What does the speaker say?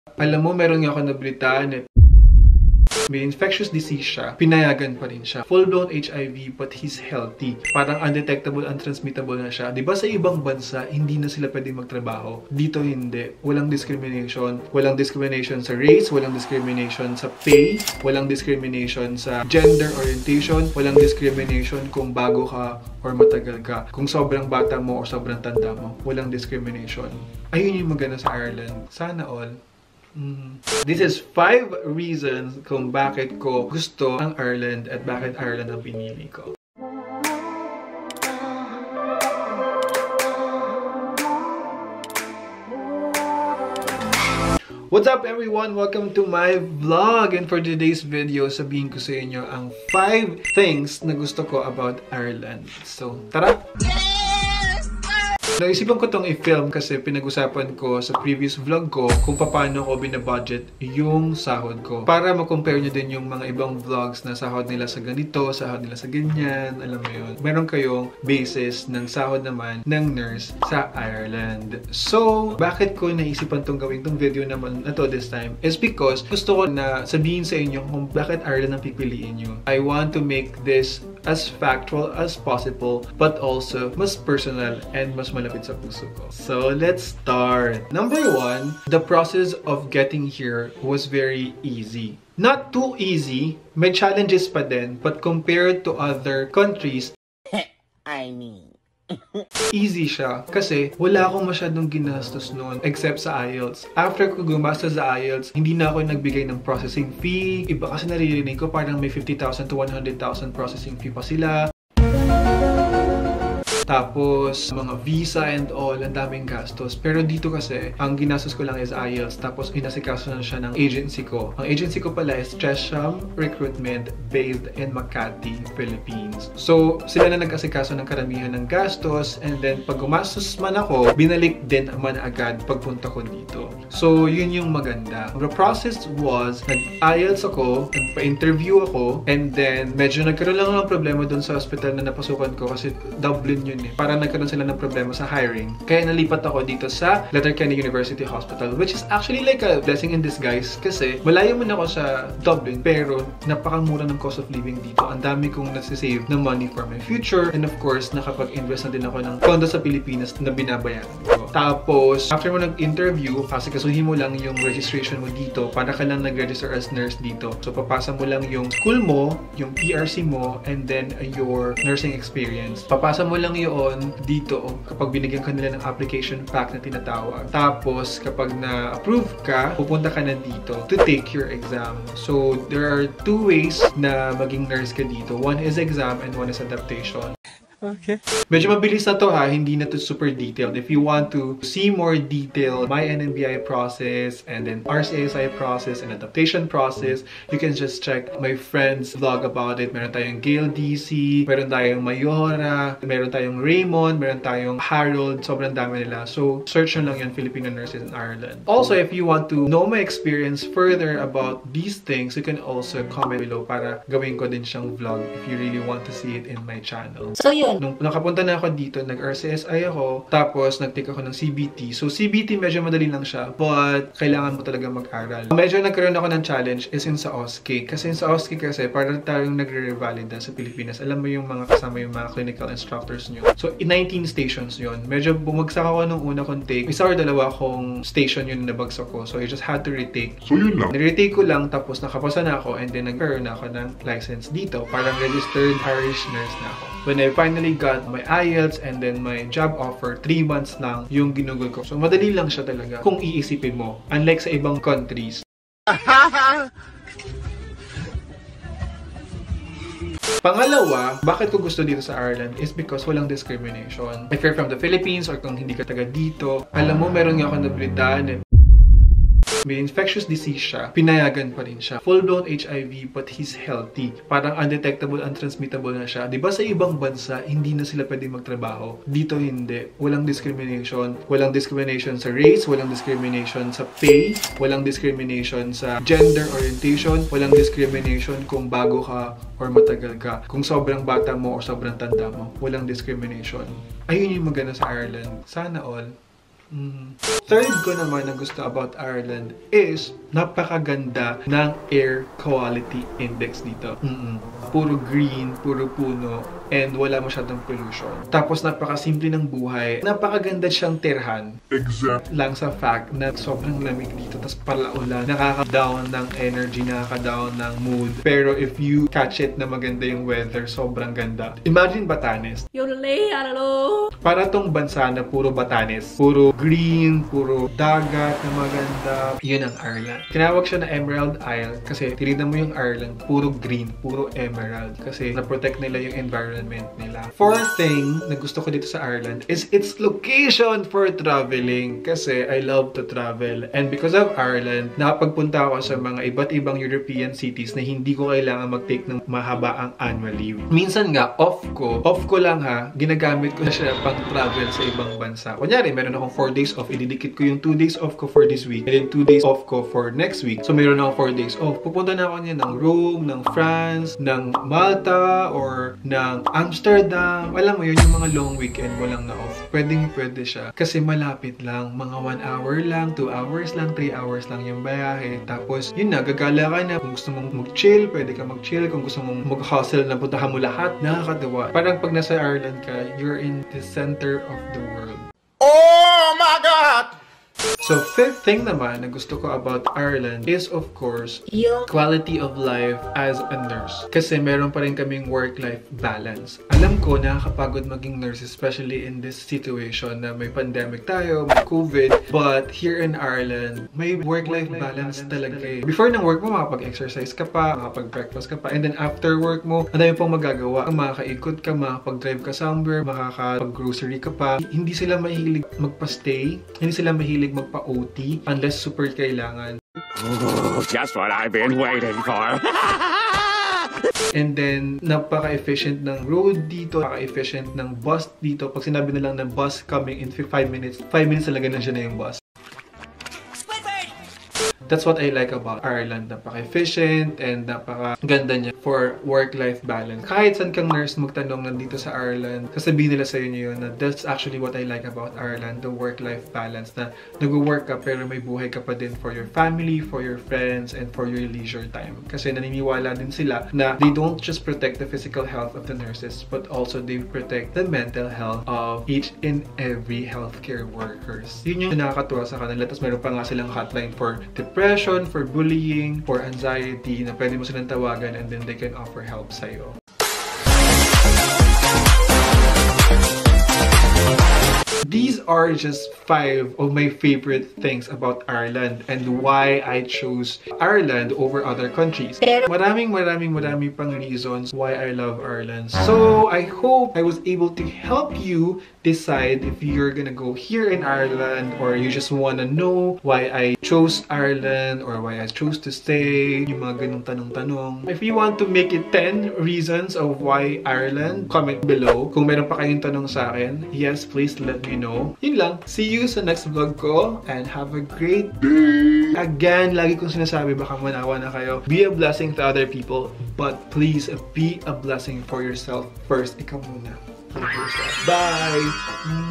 Alam mo, meron nga ako nabalitaan eh. May infectious disease siya, pinayagan pa rin siya. Full-blown HIV, but he's healthy. Parang undetectable, untransmittable na siya. Diba sa ibang bansa, hindi na sila pwedeng magtrabaho? Dito hindi. Walang discrimination. Walang discrimination sa race, walang discrimination sa pay, walang discrimination sa gender orientation, walang discrimination kung bago ka or matagal ka. Kung sobrang bata mo or sobrang tanda mo, walang discrimination. Ayun yung maganda sa Ireland. Sana all. This is 5 reasons kung bakit ko gusto ang Ireland at bakit Ireland ang pinili ko. What's up everyone? Welcome to my vlog, and for today's video, sabihin ko sa inyo ang 5 things na gusto ko about Ireland. So, tara! Naisipan ko itong i-film kasi pinag-usapan ko sa previous vlog ko kung paano ko binabudget yung sahod ko. Para ma-compare nyo din yung mga ibang vlogs na sahod nila sa ganito, sahod nila sa ganyan, alam mo yun. Meron kayong basis ng sahod naman ng nurse sa Ireland. So, bakit ko naisipan itong gawin itong video naman na to this time is because gusto ko na sabihin sa inyo kung bakit Ireland ang pipiliin nyo. I want to make this as factual as possible but also mas personal and mas malapit sa puso ko. So, let's start. Number 1, the process of getting here was very easy. Not too easy, may challenges pa din, but compared to other countries, easy siya. Kasi wala akong masyadong ginastos noon except sa IELTS. After ko gumastos sa IELTS, hindi na ako nagbigay ng processing fee. Iba kasi naririnig ko parang may 50,000 to 100,000 processing fee pa sila. Tapos, mga visa and all, ang daming gastos. Pero dito kasi, ang ginastos ko lang is IELTS. Tapos, inasikaso na siya ng agency ko. Ang agency ko pala is Chesham Recruitment based in Makati, Philippines. So, sila na nag-asikaso ng karamihan ng gastos. And then, pag gumastos man ako, binalik din man agad pagpunta ko dito. So, yun yung maganda. The process was, nag-IELTS ako, nagpa-interview ako, and then, medyo nagkaroon lang ng problema dun sa hospital na napasukan ko kasi Dublin yun. Para nagkaroon sila ng problema sa hiring. Kaya nalipat ako dito sa Letterkenny University Hospital, which is actually like a blessing in disguise kasi malayo man ako sa Dublin pero napakamura ng cost of living dito. Ang dami kong nasisave ng money for my future, and of course nakapag-invest na din ako ng pondo sa Pilipinas na binabayaran ko. Tapos, after mo nag-interview, kasi kasuhin mo lang yung registration mo dito para ka lang nag-register as nurse dito. So, papasa mo lang yung school mo, yung PRC mo, and then your nursing experience. Papasa mo lang yun dito kapag binigyan ka nila ng application pack na tinatawag. Tapos, kapag na-approve ka, pupunta ka na dito to take your exam. So, there are 2 ways na maging nurse ka dito. One is exam and one is adaptation. Okay. Medyo mabilis na to ha, hindi na to super detailed. If you want to see more detail, my NNBI process and then RCSI process and adaptation process, you can just check my friend's vlog about it. Meron tayong Gail DC, meron tayong Mayora, meron tayong Raymond, meron tayong Harold, sobrang dami nila. So, search nyo lang yan, Filipino nurses in Ireland. Also, if you want to know my experience further about these things, you can also comment below para gawin ko din siyang vlog if you really want to see it in my channel. So, yun. Nung nakapunta na ako dito, nag-RCSI ako, tapos nag-take ako ng CBT. So, CBT medyo madali lang siya, but kailangan mo talaga mag-aral. Medyo nagkaroon ako ng challenge is yun sa OSCE. Kasi sa OSCE kasi, parang tayong nagre-revalida sa Pilipinas. Alam mo yung mga kasama yung mga clinical instructors nyo. So, 19 stations yun. Medyo bumagsak ako nung una kong take. Isa or dalawa kong station yun na nabagsak ko. So, I just had to retake. So, yun lang. Niretake ko lang, tapos nakapasa na ako, and then nagkaroon na ako ng license dito. Parang registered Irish nurse na ako. When I finally got my IELTS and then my job offer, 3 months lang yung ginugol ko. So, madali lang siya talaga kung iisipin mo. Unlike sa ibang countries. Pangalawa, bakit ko gusto dito sa Ireland is because walang discrimination. If you're from the Philippines or kung hindi ka taga dito, alam mo, meron nga ako nabalitaan may infectious disease siya, pinayagan pa rin siya. Full-blown HIV, but he's healthy. Parang undetectable, untransmittable na siya. Diba sa ibang bansa, hindi na sila pwedeng magtrabaho? Dito hindi. Walang discrimination. Walang discrimination sa race, walang discrimination sa pay, walang discrimination sa gender orientation, walang discrimination kung bago ka or matagal ka. Kung sobrang bata mo or sobrang tanda mo, walang discrimination. Ayun yung maganda sa Ireland. Sana all. Third ko naman na gusto about Ireland is napakaganda ng air quality index dito. Puro green, puro puno, and wala masyadong pollution. Tapos napakasimple ng buhay. Napakaganda siyang tirhan. Exact. Lang sa fact na sobrang lamig dito, tapos palaulan. Nakaka-down ng energy, nakaka-down ng mood. Pero if you catch it na maganda yung weather, sobrang ganda. Imagine Batanes. Para tong bansa na puro Batanes. Puro green, puro dagat na maganda. Yun ang Ireland. Tinawag siya na Emerald Isle kasi tinignan mo yung Ireland, puro green, puro emerald. Kasi na-protect nila yung environment nila. Fourth thing na gusto ko dito sa Ireland is its location for traveling. Kasi I love to travel. And because of Ireland, nakapagpunta ako sa mga iba't ibang European cities na hindi ko kailangan mag-take ng mahabaang annual leave. Minsan nga, off ko lang ha, ginagamit ko na siya pang travel sa ibang bansa. Kunyari, meron akong 4 days off, ididikit ko yung 2 days off ko for this week, and then 2 days off ko for next week. So, meron akong 4 days off. Pupunta na ako niya ng Rome, ng France, ng Malta, or ng Amsterdam. Alam mo yun, yung mga long weekend mo lang na off. Pwede siya. Kasi malapit lang. Mga 1 hour lang, 2 hours lang, 3 hours lang yung bayahe. Tapos, yun na, gagala ka na. Kung gusto mong mag-chill, pwede ka mag-chill. Kung gusto mong mag-hustle na puntahan mo lahat, nakakatawa. Parang pag nasa Ireland ka, you're in the center of the world. Oh my God! So, fifth thing naman na gusto ko about Ireland is, of course, yung quality of life as a nurse. Kasi meron pa rin kaming work-life balance. Alam ko, nakakapagod maging nurse, especially in this situation na may pandemic tayo, may COVID. But here in Ireland, may work-life balance talaga eh. Before ng work mo, makapag-exercise ka pa, makapag-breakfast ka pa, and then after work mo, ang dami pang magagawa. Makakaikot ka, makapag-drive ka somewhere, makakapag-grocery ka pa. Hindi sila mahilig magpa-stay, hindi sila mahilig magpa-OT unless super kailangan. Oh, just what I've been waiting for. And then, napaka-efficient ng road dito, napaka-efficient ng bus dito. Pag sinabi na lang ng bus coming in 5 minutes, 5 minutes talaga na siya na yung bus. That's what I like about Ireland. Napaka-efficient and napaka-ganda niya for work-life balance. Kahit saan kang nurse magtanong nandito sa Ireland, sasabihin nila sa'yo niyo na that's actually what I like about Ireland, the work-life balance, na nag-work ka pero may buhay ka pa din for your family, for your friends, and for your leisure time. Kasi naniniwala din sila na they don't just protect the physical health of the nurses, but also they protect the mental health of each and every healthcare workers. Yun yung nakakatuwa sa kanila. Tapos meron pa nga silang hotline for depression, for bullying, for anxiety, na pwede mo silang tawagan and then they can offer help sa'yo. These are just 5 of my favorite things about Ireland and why I chose Ireland over other countries. Maraming pang reasons why I love Ireland. So, I hope I was able to help you decide if you're gonna go here in Ireland or you just wanna know why I chose Ireland or why I chose to stay. Yung mga ganung tanong-tanong. If you want to make it 10 reasons of why Ireland, comment below. Kung meron pa kayong tanong sa akin, yes, please let me know. Yun lang. See you sa next vlog ko and have a great day! Again, lagi kong sinasabi, baka manawa na kayo. Be a blessing to other people, but please be a blessing for yourself first. Ikaw muna. For yourself. Bye!